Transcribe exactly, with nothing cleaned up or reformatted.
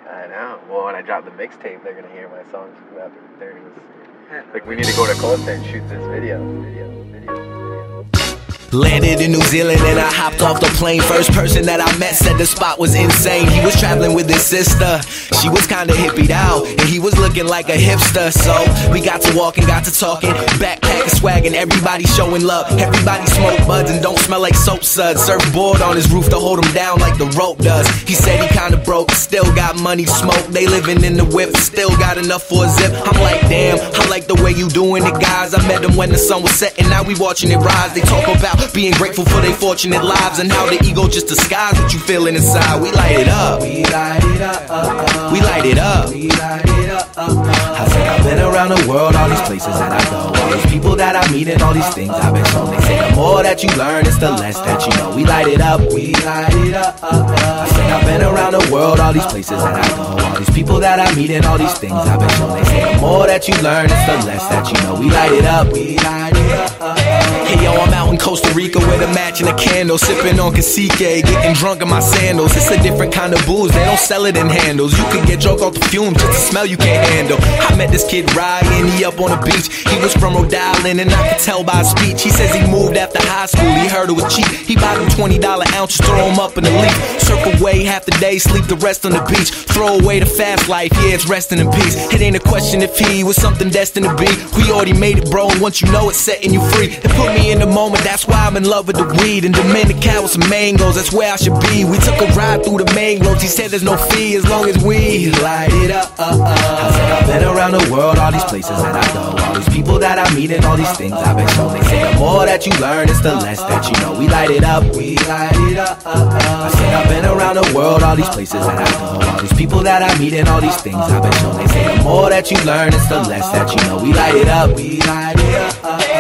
I know. Well, when I drop the mixtape, they're gonna hear my songs from after thirty. Like, we need to go to Costa and shoot this video. Video. Video. Video. Landed in New Zealand and I hopped off the plane. First person that I met said the spot was insane. He was traveling with his sister. She was kinda hippied out and he was looking like a hipster. So we got to walking, got to talking, backpacking, swagging, everybody showing love. Everybody smoke buds and don't smell like soap suds. Surfboard on his roof to hold him down like the rope does. He said he kinda broke, still got money to smoke. They living in the whip, still got enough for a zip. I'm like, damn, I like the way you doing it, guys. I met them when the sun was setting, now we watching it rise. They talk about being grateful for their fortunate lives and how the ego just disguise what you feeling inside. We light it up. We light it up. We light it up. We light it up. I said I've been around the world, all these places that I go, all these people that I meet and all these things I've been shown. They say the more that you learn, it's the less that you know. We light it up. We light it up. I said I've been around the world, all these places that I go, all these people that I meet and all these things I've been shown. They say the more that you learn, it's the less that you know. We light it up. We light it up. Hey yo, I'm out in Costa Rica with a match and a candle, sipping on Cacique, getting drunk in my sandals. It's a different kind of booze, they don't sell it in handles. You can get drunk off the fumes, just the smell you can't handle. I met this kid Ryan, he up on the beach. He was from Rhode Island and I could tell by his speech. He says he moved after high school, he heard it was cheap. He bought him twenty dollar ounces, throw him up in the leaf. Surf away half the day, sleep the rest on the beach. Throw away the fast life, yeah, it's resting in peace. It ain't a question if he was something destined to be. We already made it, bro, and once you know it's setting you free. It put me in the moment, that's why I'm in love with the weed. And Dominican with some mangoes, that's where I should be. We took a ride through the main roads, he said there's no fee as long as we light it up. Uh, uh. I said I've been around the world, all these places that I go, all these people that I meet and all these things I've been shown. They say the more that you learn, it's the less that you know. We light it up, we light it up. Uh, uh. I said I've been around the world, all these places that I go, all these people that I meet and all these things I've been shown. They say the more that you learn, it's the less that you know. We light it up, we light it up. Uh, uh.